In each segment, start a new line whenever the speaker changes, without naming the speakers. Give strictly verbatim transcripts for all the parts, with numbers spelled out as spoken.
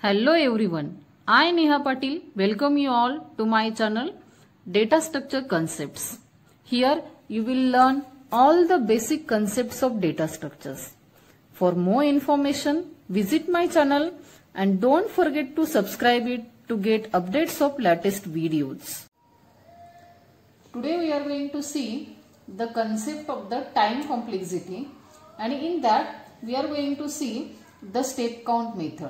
Hello everyone, I Neha Patil welcome you all to my channel Data Structure Concepts. Here you will learn all the basic concepts of data structures. For more information, visit my channel and don't forget to subscribe it to get updates of latest videos. Today we are going to see the concept of the time complexity, and in that we are going to see the step count method.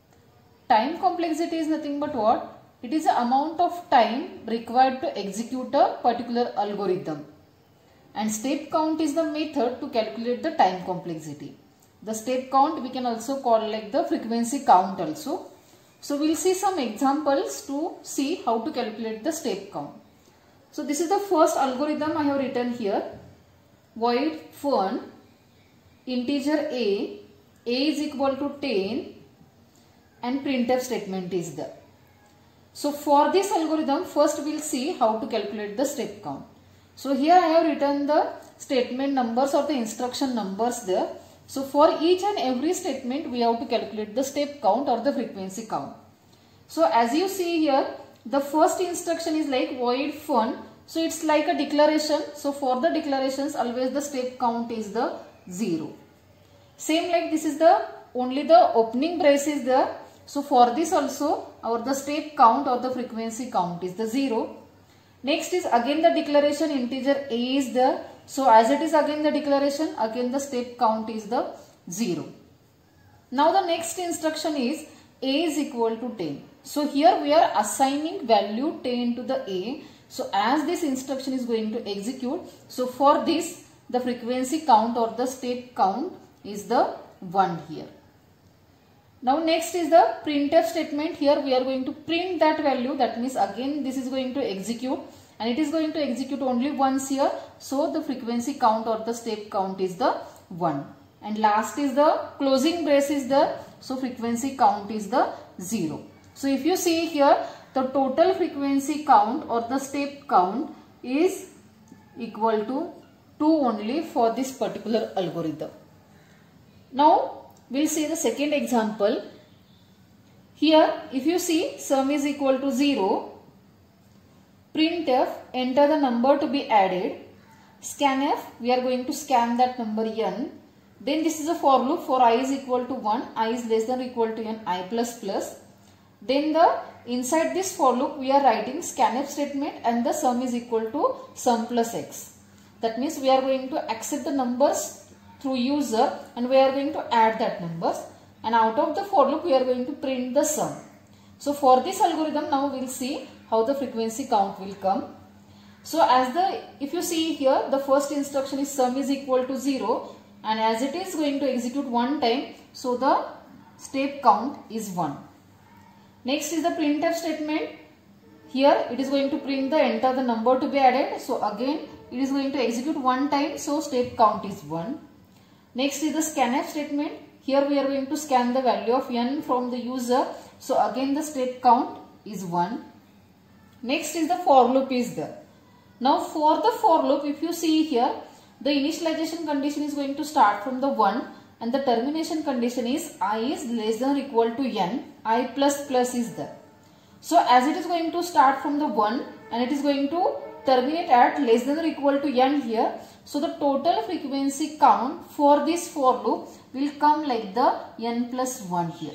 Time complexity is nothing but what? It is the amount of time required to execute a particular algorithm. And step count is the method to calculate the time complexity. The step count we can also call like the frequency count also. So we will see some examples to see how to calculate the step count. So this is the first algorithm I have written here. Void fun integer a, a is equal to ten, and printf statement is there. So for this algorithm, first we will see how to calculate the step count. So here I have written the statement numbers or the instruction numbers there. So for each and every statement we have to calculate the step count or the frequency count. So as you see here, the first instruction is like void fun. So it's like a declaration. So for the declarations, always the step count is the zero. Same like this is the only the opening brace is there. So for this also our the step count or the frequency count is the zero. Next is again the declaration integer a is there. So as it is again the declaration, again the step count is the zero. Now the next instruction is a is equal to ten. So here we are assigning value ten to the a. So as this instruction is going to execute, so for this the frequency count or the step count is the one here. Now next is the printf statement. Here we are going to print that value. That means again this is going to execute, and it is going to execute only once here. So the frequency count or the step count is the one. And last is the closing brace is there. So frequency count is the zero. So if you see here, the total frequency count or the step count is equal to two only for this particular algorithm. Now we'll see the second example. Here if you see sum is equal to zero, printf enter the number to be added, scanf we are going to scan that number n, then this is a for loop for I is equal to one, I is less than or equal to n, I plus plus. Then the inside this for loop we are writing scanf statement and the sum is equal to sum plus x. That means we are going to accept the numbers through user and we are going to add that numbers, and out of the for loop we are going to print the sum. So for this algorithm now we will see how the frequency count will come. So as the if you see here, the first instruction is sum is equal to zero, and as it is going to execute one time, so the step count is one. Next is the printf statement. Here it is going to print the enter the number to be added. So again it is going to execute one time, so step count is one. Next is the scanf statement. Here we are going to scan the value of n from the user. So again the step count is one. Next is the for loop is there. Now for the for loop, if you see here, the initialization condition is going to start from the one and the termination condition is I is less than or equal to n, I plus plus is there. So as it is going to start from the one and it is going to terminate at less than or equal to n here. So the total frequency count for this for loop will come like the n plus one here.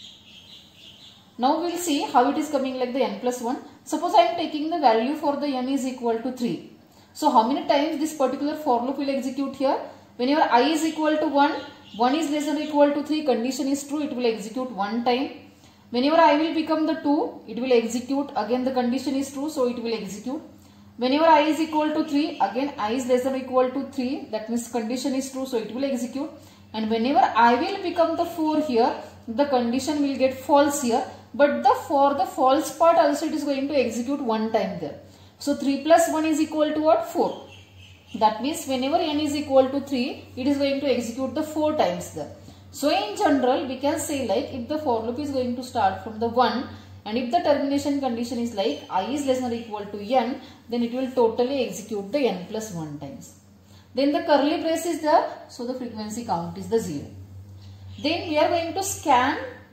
Now we will see how it is coming like the n plus one. Suppose I am taking the value for the n is equal to three. So how many times this particular for loop will execute here? Whenever I is equal to one, one is less than or equal to three, condition is true, it will execute one time. Whenever I will become the two, it will execute, again the condition is true, so it will execute. Whenever I is equal to three, again I is less than or equal to three, that means condition is true, so it will execute. And whenever I will become the four here, the condition will get false here, but the for the false part also it is going to execute one time there. So three plus one is equal to what? four. That means whenever n is equal to three, it is going to execute the four times there. So in general we can say like if the for loop is going to start from the one, and if the termination condition is like I is less than or equal to n, then it will totally execute the n plus one times. Then the curly brace is there, so the frequency count is the zero. Then we are going to scan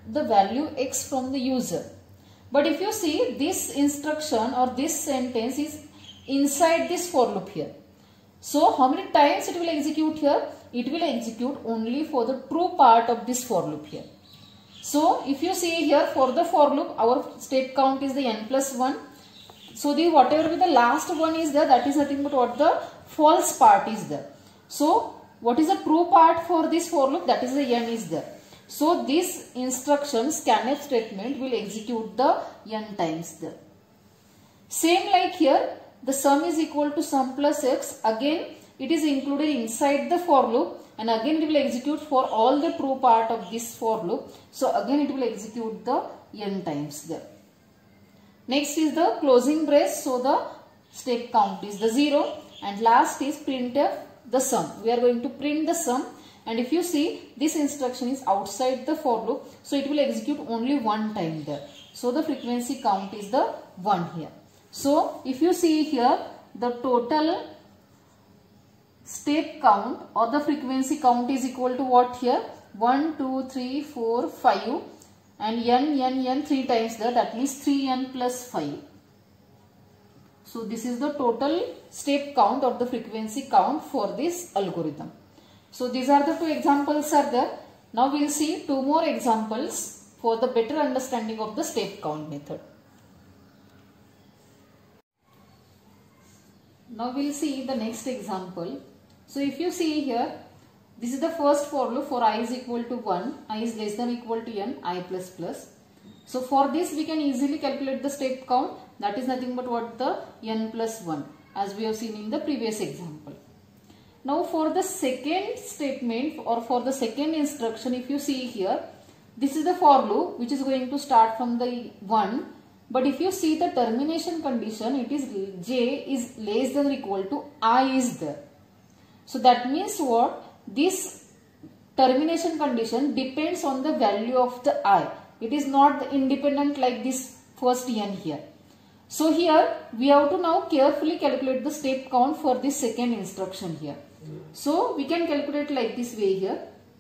the value x from the user. But if you see, this instruction or this sentence is inside this for loop here. So how many times it will execute here? It will execute only for the true part of this for loop here. So if you see here, for the for loop, our step count is the n plus one. So the whatever be the last one is there, that is nothing but what the false part is there. So what is the true part for this for loop? That is the n is there. So this instruction scanf statement will execute the n times there. Same like here, the sum is equal to sum plus x. Again it is included inside the for loop, and again it will execute for all the true part of this for loop. So again it will execute the n times there. Next is the closing brace. So the step count is the zero, and last is printf the sum. We are going to print the sum, and if you see, this instruction is outside the for loop, so it will execute only one time there. So the frequency count is the one here. So if you see here, the total step count or the frequency count is equal to what here? one, two, three, four, five, and n, n, n three times there, that means three n plus five. So this is the total step count or the frequency count for this algorithm. So these are the two examples are there. Now we will see two more examples for the better understanding of the step count method. Now we will see the next example. So if you see here, this is the first for loop for I is equal to one, I is less than or equal to n, I plus plus. So for this we can easily calculate the step count, that is nothing but what the n plus one, as we have seen in the previous example. Now for the second statement or for the second instruction, if you see here, this is the for loop which is going to start from the one. But if you see the termination condition, it is j is less than or equal to I is there. So that means what? This termination condition depends on the value of the I. It is not independent like this first n here. So here we have to now carefully calculate the step count for this second instruction here. So we can calculate like this way here.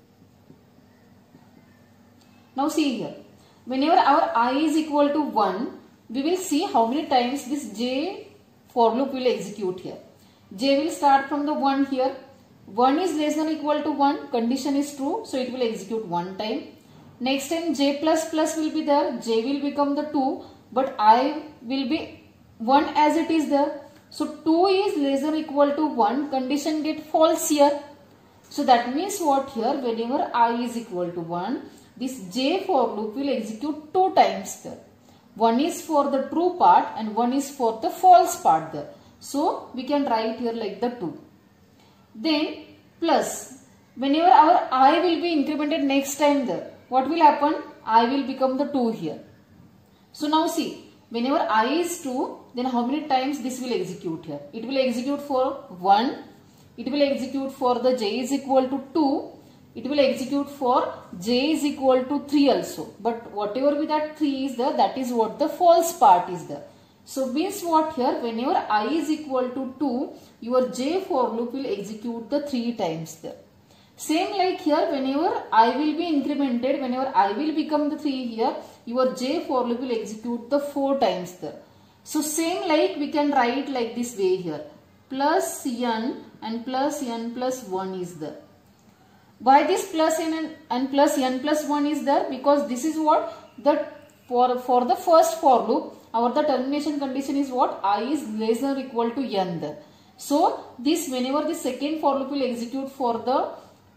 Now see here, whenever our I is equal to one, we will see how many times this j for loop will execute here. J will start from the one here. one is less than or equal to one, condition is true, so it will execute one time. Next time j plus plus will be there, j will become the two, but I will be one as it is there. So two is less than or equal to one, condition get false here. So that means what here, whenever I is equal to one, this j for loop will execute two times there. One is for the true part and one is for the false part there. So we can write here like the two. Then plus, whenever our I will be incremented next time there, what will happen? I will become the two here. So now see, whenever I is two, then how many times this will execute here? It will execute for one, it will execute for the j is equal to two, it will execute for j is equal to three also. But whatever be that three is there, that is what the false part is there. So means what here, whenever I is equal to two, your j for loop will execute the three times there. Same like here, whenever I will be incremented, whenever I will become the three here, your j for loop will execute the four times there. So same like we can write like this way here, plus n and plus n plus one is there. Why this plus n and, and plus n plus one is there? Because this is what the for, for the first for loop, our the termination condition is what? I is less than or equal to n there. So this whenever the second for loop will execute for the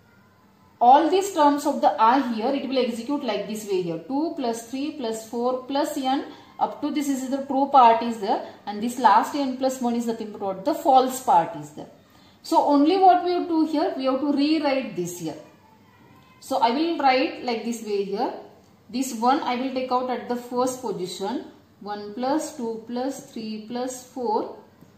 all these terms of the I here, it will execute like this way here, two plus three plus four plus n up to this is the true part is there, and this last n plus one is nothing but what the false part is there. So only what we have to do here, we have to rewrite this here. So I will write like this way here. This one I will take out at the first position, one plus two plus three plus four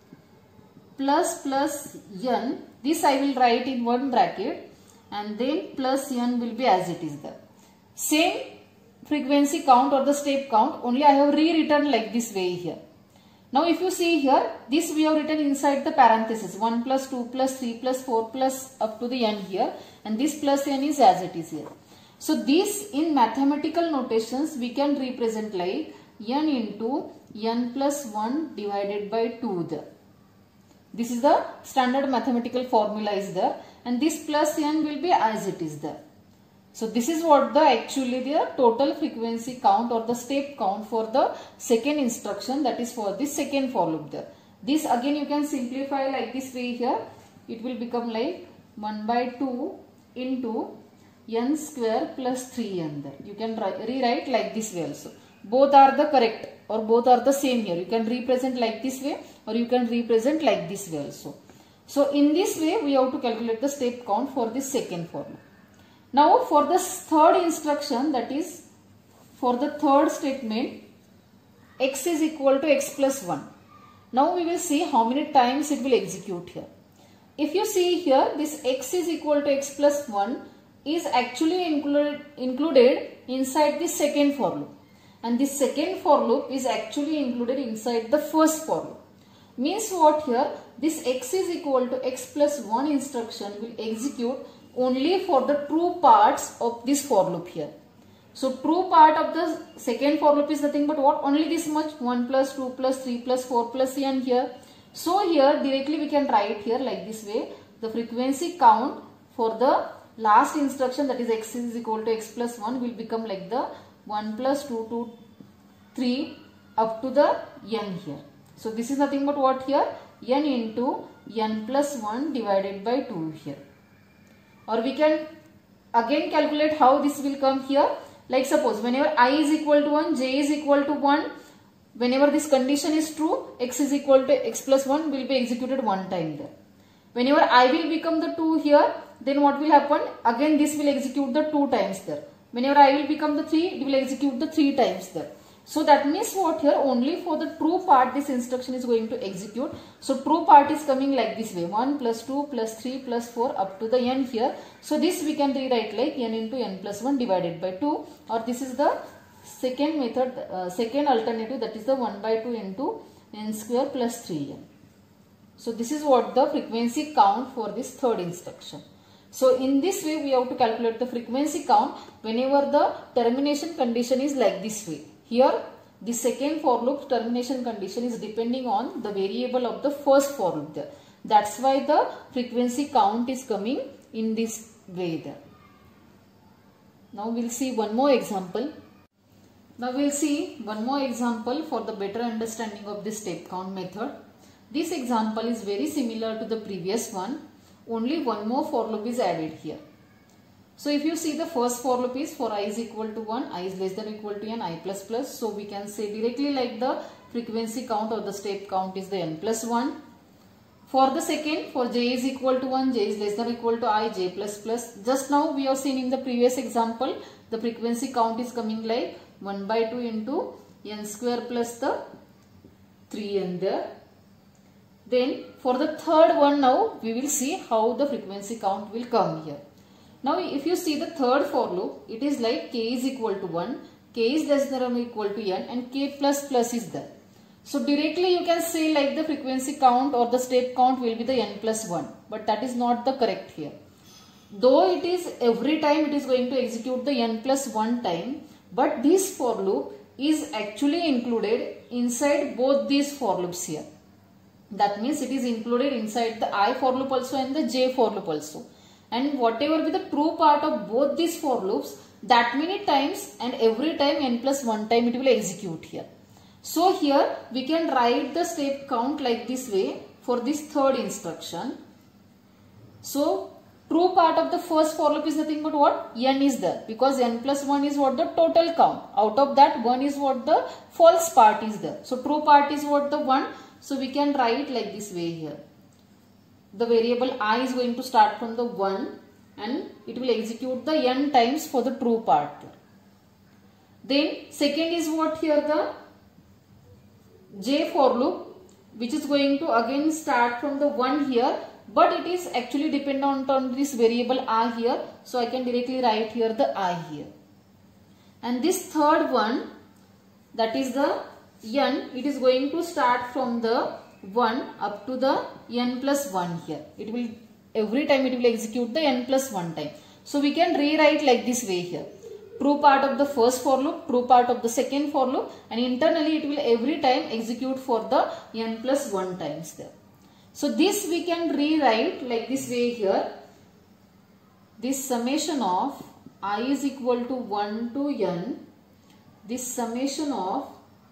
plus plus n. This I will write in one bracket, and then plus n will be as it is there. Same frequency count or the step count, only I have rewritten like this way here. Now if you see here, this we have written inside the parenthesis, one plus two plus three plus four plus up to the n here, and this plus n is as it is here. So this in mathematical notations we can represent like n into n plus one divided by two there. This is the standard mathematical formula is there, and this plus n will be as it is there. So this is what the actually the total frequency count or the step count for the second instruction, that is for this second for loop there. This again you can simplify like this way here. It will become like one by two into n square plus three n there. You can rewrite like this way also. Both are the correct or both are the same here. You can represent like this way or you can represent like this way also. So in this way we have to calculate the step count for this second for loop. Now for the third instruction, that is for the third statement, x is equal to x plus one. Now we will see how many times it will execute here. If you see here, this x is equal to x plus one is actually included, included inside the second for loop. And this second for loop is actually included inside the first for loop. Means what here? This x is equal to x plus one instruction will execute only for the true parts of this for loop here. So true part of the second for loop is nothing but what? Only this much, one plus two plus three plus four plus n here. So here directly we can write here like this way. The frequency count for the last instruction, that is x is equal to x plus one, will become like the one plus two to three up to the n here. So this is nothing but what here? N into n plus one divided by two here. Or we can again calculate how this will come here. Like suppose whenever I is equal to one, j is equal to one, whenever this condition is true, x is equal to x plus one will be executed one time there. Whenever I will become the two here, then what will happen? Again this will execute the two times there. Whenever I will become the three, it will execute the three times there. So that means what here? Only for the true part this instruction is going to execute. So true part is coming like this way. one plus two plus three plus four up to the n here. So this we can rewrite like n into n plus one divided by two. Or this is the second method, uh, second alternative, that is the one by two into n square plus three n. So this is what the frequency count for this third instruction. So in this way we have to calculate the frequency count whenever the termination condition is like this way. Here the second for loop termination condition is depending on the variable of the first for loop there. That's why the frequency count is coming in this way there. Now we'll see one more example. Now we'll see one more example for the better understanding of this step count method. This example is very similar to the previous one. Only one more for loop is added here. So if you see the first for loop is for I is equal to one, I is less than or equal to n, I plus plus. So we can say directly like the frequency count or the step count is the n plus one. For the second, for j is equal to one, j is less than or equal to I, j plus plus. Just now we have seen in the previous example, the frequency count is coming like one by two into n square plus the three n there. Then for the third one now we will see how the frequency count will come here. Now if you see the third for loop, it is like k is equal to one, k is less than or equal to n, and k plus plus is there. So directly you can say like the frequency count or the step count will be the n plus one, but that is not the correct here. Though it is every time it is going to execute the n plus one time, but this for loop is actually included inside both these for loops here. That means it is included inside the I for loop also and the j for loop also. And whatever be the true part of both these for loops, that many times and every time n plus one time it will execute here. So here we can write the step count like this way for this third instruction. So true part of the first for loop is nothing but what? N is there, because n plus one is what the total count. Out of that one is what the false part is there. So true part is what the one. So we can write like this way here. The variable I is going to start from the one and it will execute the n times for the true part. Then second is what here? The j for loop, which is going to again start from the one here, but it is actually dependent on this variable I here. So I can directly write here the I here. And this third one, that is the n, it is going to start from the one up to the n plus one here. It will every time it will execute the n plus one time. So we can rewrite like this way here. True part of the first for loop, true part of the second for loop, and internally it will every time execute for the n plus one times there. So this we can rewrite like this way here. This summation of I is equal to one to n. This summation of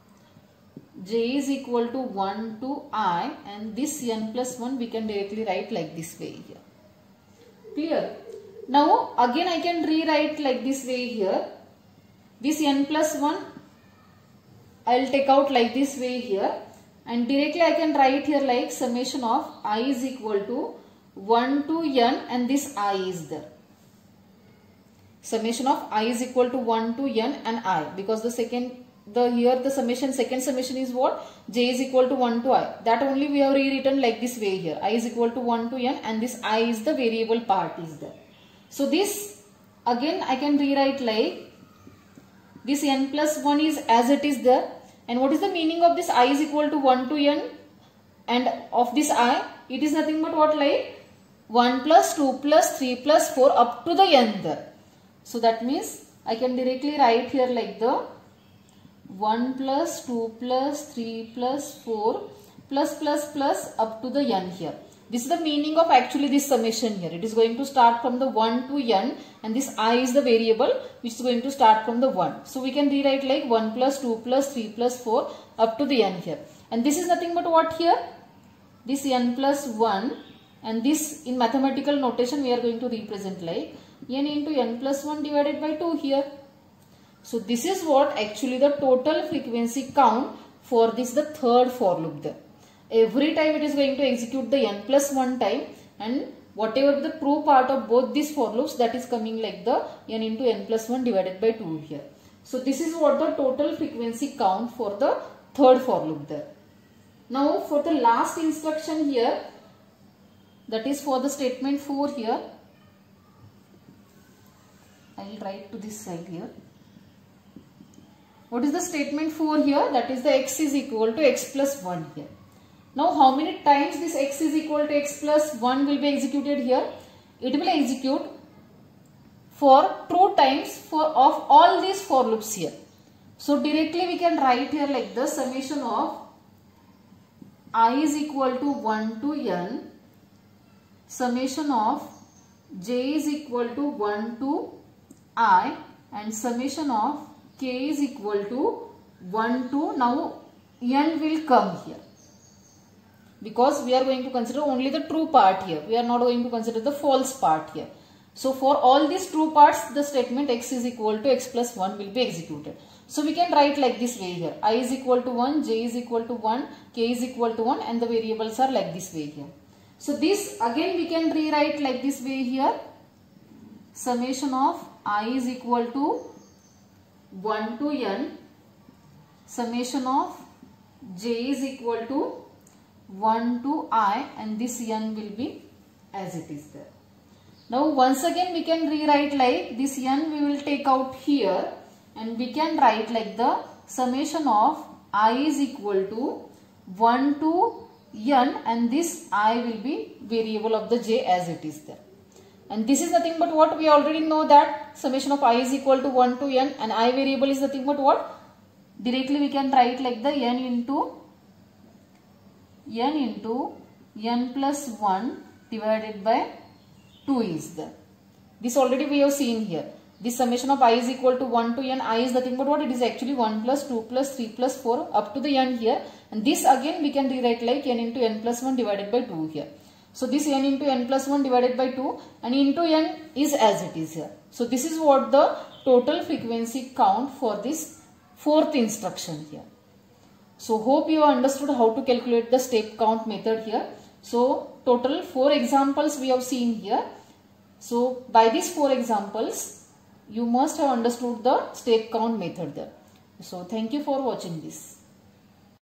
j is equal to one to I, and this n plus one we can directly write like this way here. Clear? Now again I can rewrite like this way here. This n plus one I will take out like this way here, and directly I can write here like summation of I is equal to one to n, and this I is there. Summation of I is equal to one to n and I, because the second the here the summation second summation is what? J is equal to one to I. That only we have rewritten like this way here. I is equal to one to n, and this I is the variable part is there. So this again I can rewrite like this n plus one is as it is there, and what is the meaning of this I is equal to one to n, and of this I it is nothing but what, like one plus two plus three plus four up to the n there. So that means I can directly write here like the one plus two plus three plus four plus plus plus up to the n here. This is the meaning of actually this summation here. It is going to start from the one to n, and this I is the variable which is going to start from the one. So we can rewrite like one plus two plus three plus four up to the n here. And this is nothing but what here? This n plus one, and this in mathematical notation we are going to represent like n into n plus one divided by two here. So this is what actually the total frequency count for this the third for loop there. Every time it is going to execute the n plus one time, and whatever the true part of both these for loops, that is coming like the n into n plus one divided by two here. So this is what the total frequency count for the third for loop there. Now for the last instruction here, that is for the statement four here, I will write to this side here. What is the statement four here? That is the x is equal to x plus one here. Now how many times this x is equal to x plus one will be executed here? It will execute for true times for of all these for loops here. So directly we can write here like the summation of I is equal to one to n, summation of j is equal to one to I, and summation of k is equal to one to, now n will come here, because we are going to consider only the true part here. We are not going to consider the false part here. So for all these true parts, the statement x is equal to x plus one will be executed. So we can write like this way here. I is equal to one, j is equal to one, k is equal to one, and the variables are like this way here. So this again we can rewrite like this way here. Summation of I is equal to one to n, summation of j is equal to one to I, and this n will be as it is there. Now once again we can rewrite like this n we will take out here, and we can write like the summation of I is equal to one to n, and this I will be variable of the j as it is there. And this is nothing but what? We already know that summation of I is equal to one to n, and I variable is nothing but what? Directly we can write like the n into n into n plus one divided by two is there. This already we have seen here. This summation of I is equal to one to n, I is nothing but what? It is actually one plus two plus three plus four up to the n here, and this again we can rewrite like n into n plus one divided by two here. So this n into n plus one divided by two, and into n is as it is here. So this is what the total frequency count for this fourth instruction here. So hope you have understood how to calculate the step count method here. So total four examples we have seen here. So by these four examples, you must have understood the step count method there. So thank you for watching this.